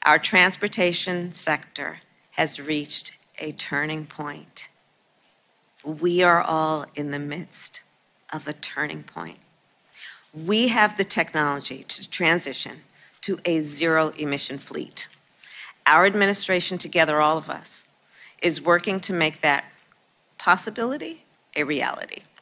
Our transportation sector has reached a turning point. We are all in the midst of a turning point. We have the technology to transition to a zero-emission fleet. Our administration, together, all of us, is working to make that possibility a reality.